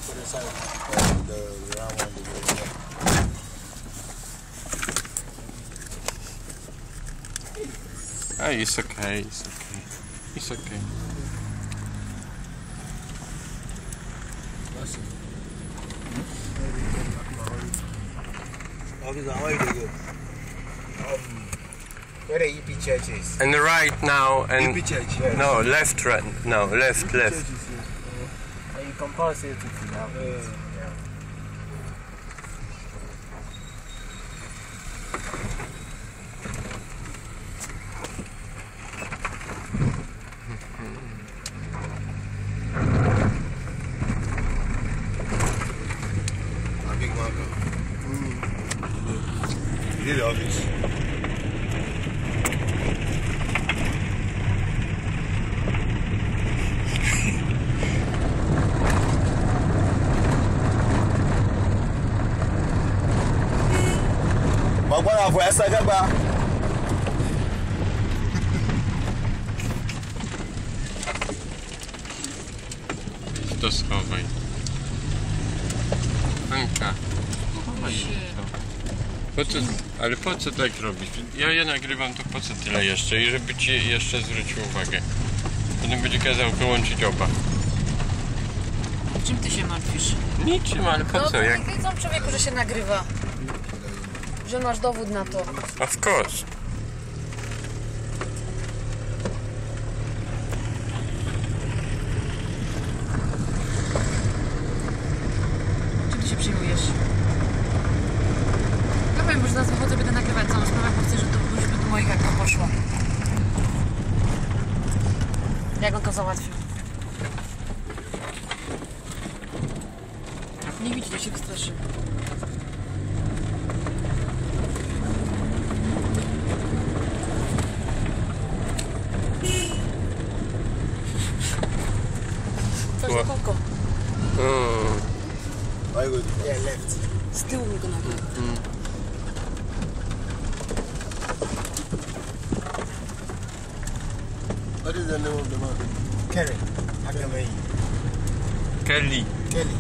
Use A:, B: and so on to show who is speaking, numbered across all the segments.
A: put inside the round one.
B: Oh, it's okay, it's okay. It's okay.
A: Where the EP church is?
B: And right now, and
A: EP church, yes.
B: no, left, right, no, left, left.
A: And you compulsory to fill out. A big marker. You did all this. Magwana for essa gaba.
B: To schowaj. Anka. Schowaj to. Po co, ale po co tak robić? Ja nagrywam, to po co tyle jeszcze? I żeby ci jeszcze zwrócił uwagę. Potem będzie kazał wyłączyć oba.
C: Czym ty się martwisz?
B: Niczym, ale po co?
C: No,
B: Jak...
C: wiedzą człowieku, że się nagrywa. Że masz dowód na to.
B: Of course.
C: Czym ty się przyjmujesz? Ja powiem, że zaraz wychodzę, będę nagrywać całą sprawę, bo chcę, żeby do moich jak to poszło. Jak on to załatwił? Nie widzi, to się wystraszy. Coś do koko.
A: Yeah, left.
C: Z tyłu mi go nagle.
A: What is the name of the man? Kelly.
B: Kelly.
A: Kelly.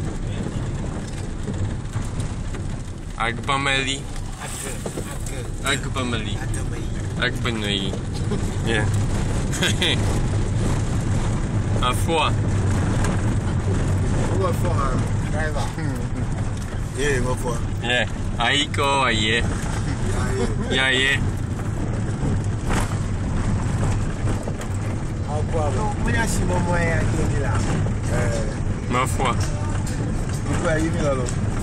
B: Agbameli. Agbameli. Agbameli. Nie. A foi.
A: Who are for driver? Yeah, what for?
B: Nie. Aiko, a je. Ja je.
A: When I see my boy, I do it.
B: Ma foi.
A: You go, you